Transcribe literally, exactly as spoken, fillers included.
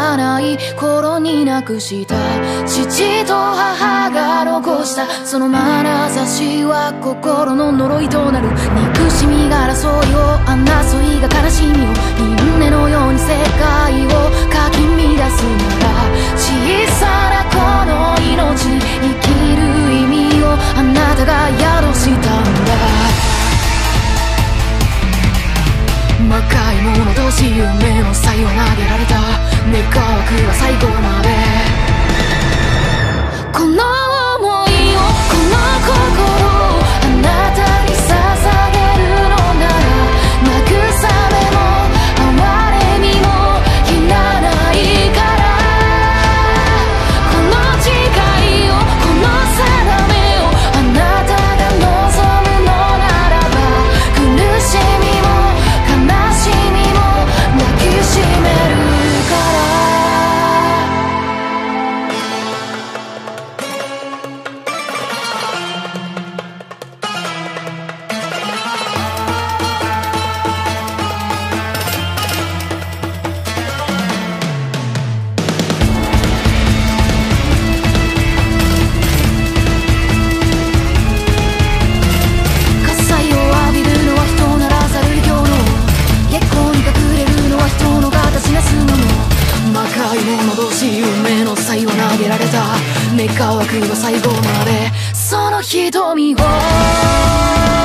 ない頃に亡くした父と母が残したその眼差しは心の呪いとなる。憎しみが争いを争いが悲しみを因縁のように世界をかき乱すなら小さなこの命に生きる意味をあなたが宿したんだ。魔界者同士夢の才を投げられた願わくは最後までこの想いをこの心をあなたに捧げるのなら慰めも哀れみもいらないからこの誓いをこの定めをあなたが望むのならば苦しみも悲しみも抱きしめるから喝采を浴びるのは人ならざる異形の月光に隠れるのは人の形なすもの魔界者同士夢の才を投げられた願わくは最後までその瞳を